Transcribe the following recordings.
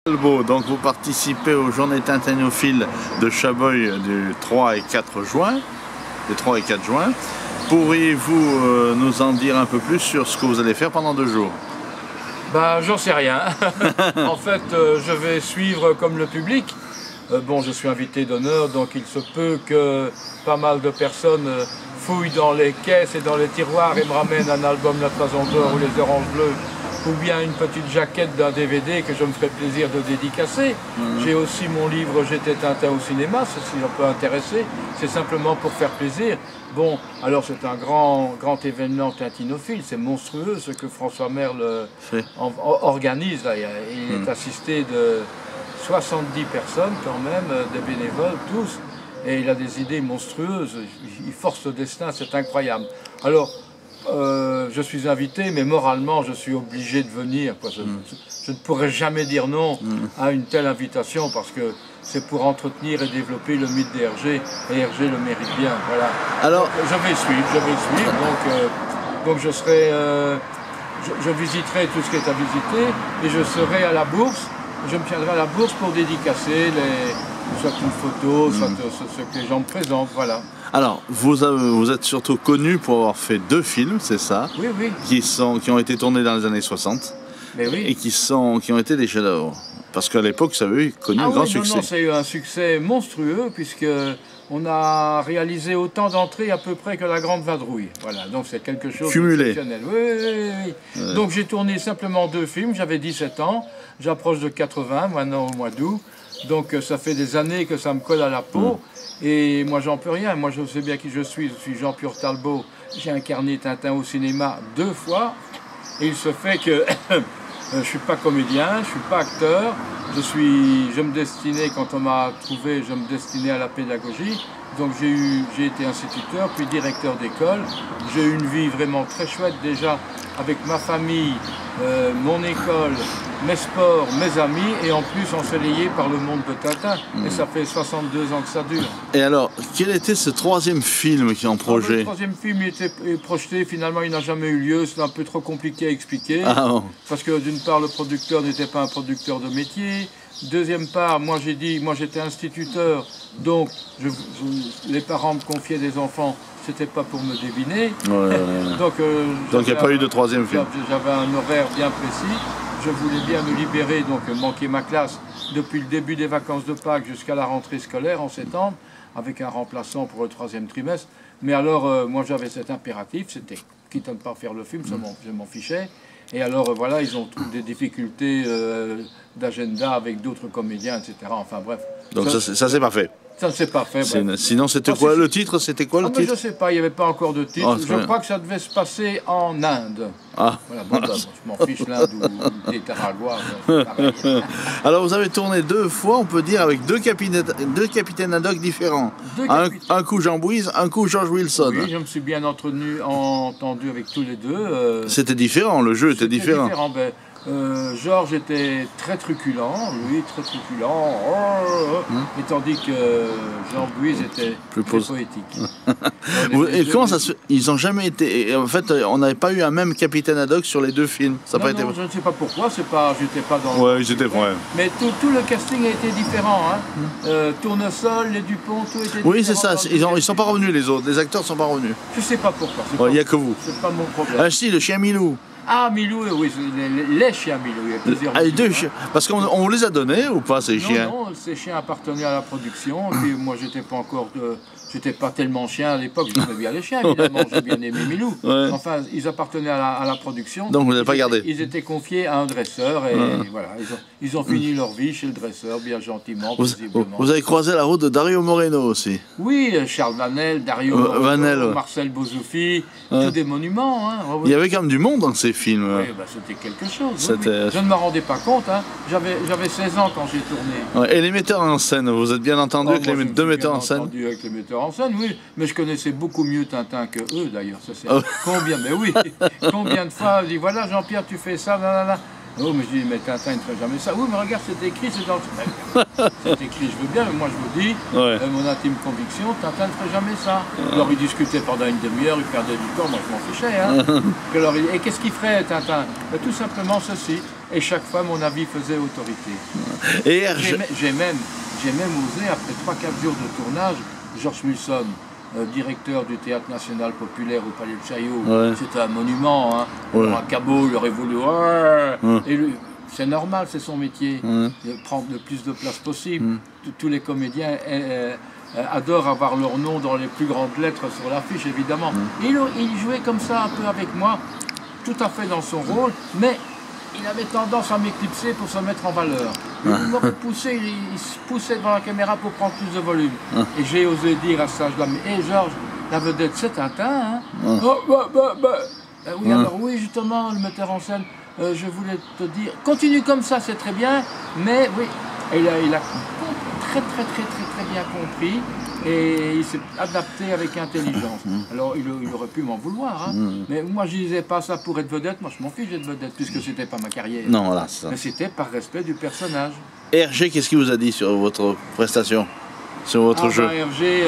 Donc vous participez aux Journées Tintinophiles de Chabrol du 3 et 4 juin. Les 3 et 4 juin. Pourriez-vous nous en dire un peu plus sur ce que vous allez faire pendant 2 jours? Ben, j'en sais rien. En fait, je vais suivre comme le public. Bon, je suis invité d'honneur, donc il se peut que pas mal de personnes fouillent dans les caisses et dans les tiroirs et me ramènent un album La Toison d'Or ou Les Oranges Bleues, ou bien une petite jaquette d'un DVD que je me ferai plaisir de dédicacer. J'ai aussi mon livre J'étais Tintin au cinéma, si ça peut intéresser, c'est simplement pour faire plaisir. Bon, alors c'est un grand événement tintinophile, c'est monstrueux ce que François Merle organise. Là. Il est assisté de 70 personnes quand même, des bénévoles tous, et il a des idées monstrueuses, il force le destin, c'est incroyable. Alors, je suis invité, mais moralement, je suis obligé de venir. Je ne pourrais jamais dire non à une telle invitation parce que c'est pour entretenir et développer le mythe d'Hergé, et Hergé le mérite bien. Voilà. Alors, je vais suivre. Donc je serai, je visiterai tout ce qui est à visiter et je serai à la bourse. Je me tiendrai à la bourse pour dédicacer soit une photo, soit ce que les gens me présentent. Voilà. Alors, vous êtes surtout connu pour avoir fait 2 films, c'est ça? Oui, oui. Qui ont été tournés dans les années 60. Mais oui. Et qui ont été des chefs-d'œuvre. Parce qu'à l'époque, ça avait connu un grand succès. Non, ça a eu un succès monstrueux, puisque on a réalisé autant d'entrées à peu près que La Grande Vadrouille. Voilà, donc c'est quelque chose d'exceptionnel. Oui. Donc j'ai tourné simplement 2 films, j'avais 17 ans, j'approche de 80 maintenant au mois d'août. Donc ça fait des années que ça me colle à la peau. Et moi j'en peux rien, moi je sais bien qui je suis Jean-Pierre Talbot. J'ai incarné Tintin au cinéma 2 fois. Et il se fait que je ne suis pas comédien, je ne suis pas acteur. Je me destinais, quand on m'a trouvé, je me destinais à la pédagogie. Donc j'ai été instituteur, puis directeur d'école. J'ai eu une vie vraiment très chouette déjà avec ma famille, mon école, mes sports, mes amis, et en plus ensoleillé par le monde de Tintin. Et ça fait 62 ans que ça dure. Et alors, quel était ce 3e film qui est en projet? Le 3e film était projeté, finalement il n'a jamais eu lieu, c'est un peu trop compliqué à expliquer. Parce que d'une part le producteur n'était pas un producteur de métier. Deuxième part, moi j'étais instituteur, donc les parents me confiaient des enfants, c'était pas pour me deviner. Donc il n'y a pas eu de 3e film. J'avais un horaire bien précis, je voulais bien me libérer, donc manquer ma classe depuis le début des vacances de Pâques jusqu'à la rentrée scolaire en septembre, avec un remplaçant pour le 3e trimestre. Mais alors moi j'avais cet impératif, c'était quitte à ne pas faire le film, je m'en fichais. Et alors voilà, ils ont des difficultés d'agenda avec d'autres comédiens, etc. Enfin bref. Donc ça c'est pas fait. Ça ne s'est pas fait. Sinon c'était quoi le titre? C'était quoi le titre? Je ne sais pas, il n'y avait pas encore de titre. Je crois que ça devait se passer en Inde. Voilà, bon, je m'en fiche, l'Inde ou le Nicaragua. Alors vous avez tourné 2 fois, on peut dire, avec deux capitaines ad hoc différents. Un coup Jean Bouise, un coup George Wilson. Oui, je me suis bien entendu avec tous les deux. C'était différent, le jeu était différent. Georges était très truculent, lui très truculent, et tandis que Jean Bouise était plus poétique. Et comment ça se fait? Ils n'ont jamais été. En fait, on n'avait pas eu un même capitaine ad hoc sur les 2 films. Je ne sais pas pourquoi. J'étais pas dans. Ouais, j'étais vrai. Mais tout le casting a été différent. Tournesol, les Dupont, tout était différent. Oui, c'est ça. Ils sont pas revenus les autres. Les acteurs sont pas revenus. Je sais pas pourquoi. Il n'y a que vous. C'est pas mon problème. Ah si, le chien Milou. Ah, Milou, oui, les chiens Milou, il y a plusieurs. Les 2 chiens. Parce qu'on vous les a donnés ou pas, ces chiens? Non, ces chiens appartenaient à la production. Et puis moi, j'étais pas tellement chien à l'époque, j'aimais bien les chiens, évidemment, j'ai bien aimé Milou. Enfin, ils appartenaient à la production. Donc vous n'avez pas gardé? Ils étaient confiés à un dresseur et voilà, ils ont fini leur vie chez le dresseur, bien gentiment, paisiblement. Vous avez croisé la route de Dario Moreno aussi? Oui, Charles Vanel, Dario Moreno, Marcel Bozoufi, tous des monuments. Il y avait quand même du monde dans ces films. Oui, c'était quelque chose. Je ne m'en rendais pas compte, j'avais 16 ans quand j'ai tourné. Et les metteurs en scène, vous êtes bien entendu avec les 2 metteurs en scène? Entendu avec les metteurs en scène, oui, mais je connaissais beaucoup mieux Tintin que eux d'ailleurs. Combien de fois je dis voilà Jean-Pierre tu fais ça, là. Oh, mais je dis, mais Tintin ne ferait jamais ça. Oui, mais regarde, c'est écrit, c'est dans le... C'est écrit, je veux bien, mais moi je vous dis, mon intime conviction, Tintin ne ferait jamais ça. Alors il discutait pendant une demi-heure, il perdait du temps, moi je m'en fichais. Alors, et qu'est-ce qu'il ferait, Tintin? Tout simplement ceci. et chaque fois mon avis faisait autorité. Et J'ai même osé, après 3-4 jours de tournage, Georges Wilson, directeur du Théâtre National Populaire au Palais de Chaillot, ouais. c'était un monument, hein. Ouais. Un cabot, il aurait voulu... Ouais. Ouais. Et c'est normal, c'est son métier, ouais. de prendre le plus de place possible. Tous les comédiens adorent avoir leur nom dans les plus grandes lettres sur l'affiche, évidemment. Il jouait comme ça un peu avec moi, tout à fait dans son rôle, mais il avait tendance à m'éclipser pour se mettre en valeur. Il m'aurait poussé, il se poussait devant la caméra pour prendre plus de volume. Et j'ai osé dire à ça, hé Georges, la vedette c'est Tintin, hein? Oui, alors oui, justement, le metteur en scène, je voulais te dire, continue comme ça, c'est très bien, mais oui, et il a très bien compris, et il s'est adapté avec intelligence. Alors il aurait pu m'en vouloir, hein, mais moi je disais pas ça pour être vedette, moi je m'en fiche d'être vedette, puisque c'était pas ma carrière. Non, voilà, c'est ça. Mais c'était par respect du personnage. Hergé, qu'est-ce qu'il vous a dit sur votre prestation, sur votre jeu? Hergé,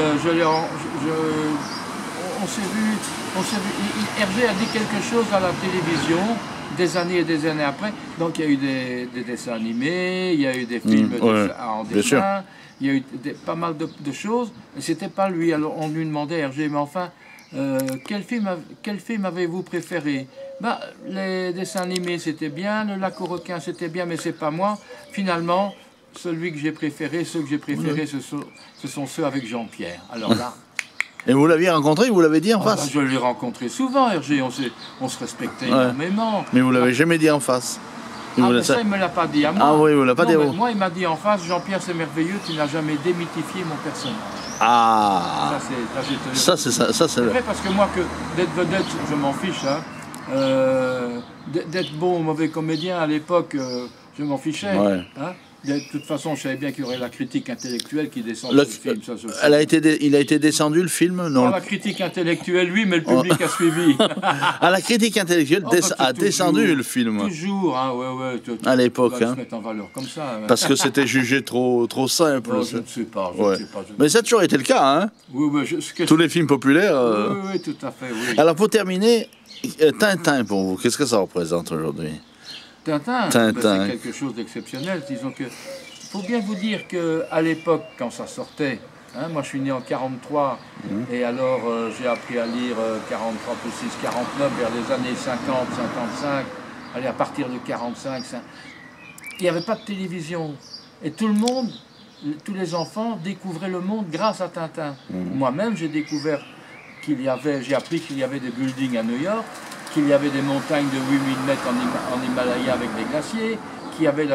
on s'est vu, Hergé a dit quelque chose à la télévision, des années et des années après. Donc il y a eu des dessins animés, il y a eu des films en dessin, il y a eu pas mal de choses, mais c'était pas lui. Alors on lui demandait, Hergé, mais enfin, quel film avez-vous préféré? Bah, les dessins animés c'était bien, le Lac aux requins c'était bien, mais c'est pas moi. Finalement, celui que j'ai préféré, ceux que j'ai préférés, ce sont ceux avec Jean-Pierre. Alors là. Et vous l'aviez rencontré, vous l'avez dit en face? Je l'ai rencontré souvent, Hergé, on se respectait énormément. Mais vous l'avez jamais dit en face? Mais ça, il ne me l'a pas dit à moi. Ah oui, vous l'a pas dit à vous? Moi, il m'a dit en face, Jean-Pierre, c'est merveilleux, tu n'as jamais démythifié mon personnage. Ah, ça c'est vrai, parce que moi, d'être vedette, je m'en fiche. Hein. D'être bon ou mauvais comédien, à l'époque, je m'en fichais. Ouais. Hein. De toute façon, je savais bien qu'il y aurait la critique intellectuelle qui descend du film. Il a été descendu, le film? Non. La critique intellectuelle, oui, mais le public a suivi. La critique intellectuelle a descendu le film. Toujours, hein, ouais. À l'époque. On va se mettre en valeur comme ça. Parce que c'était jugé trop simple. Je ne sais pas. Mais ça a toujours été le cas, hein? Oui, tous les films populaires. Oui, tout à fait, oui. Alors, pour terminer, Tintin, pour vous, qu'est-ce que ça représente aujourd'hui? Tintin. C'est quelque chose d'exceptionnel. Disons que, faut bien vous dire qu'à l'époque, quand ça sortait, hein, moi je suis né en 43, et alors j'ai appris à lire 43 plus 6, 49, vers les années 50, 55, allez, à partir de 45, il n'y avait pas de télévision. Et tout le monde, tous les enfants découvraient le monde grâce à Tintin. Moi-même, j'ai appris qu'il y avait des buildings à New York, qu'il y avait des montagnes de 8000 mètres en Himalaya avec des glaciers, qu'il y avait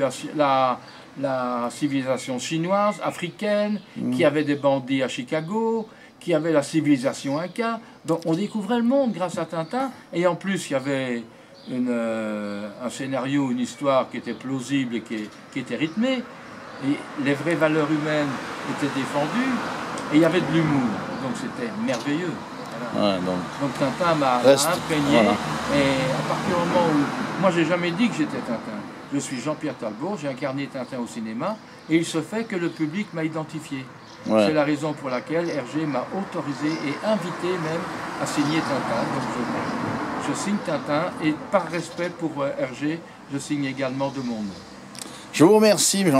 la civilisation chinoise, africaine, qu'il y avait des bandits à Chicago, qu'il y avait la civilisation inca. Donc on découvrait le monde grâce à Tintin, et en plus il y avait un scénario, une histoire qui était plausible et qui était rythmée, et les vraies valeurs humaines étaient défendues, et il y avait de l'humour, donc c'était merveilleux. Voilà. Donc Tintin m'a imprégné, et à partir du moment où... Moi j'ai jamais dit que j'étais Tintin. Je suis Jean-Pierre Talbot, j'ai incarné Tintin au cinéma, et il se fait que le public m'a identifié. C'est la raison pour laquelle Hergé m'a autorisé et invité même à signer Tintin. Donc je signe Tintin, et par respect pour Hergé, je signe également de mon nom. Je vous remercie.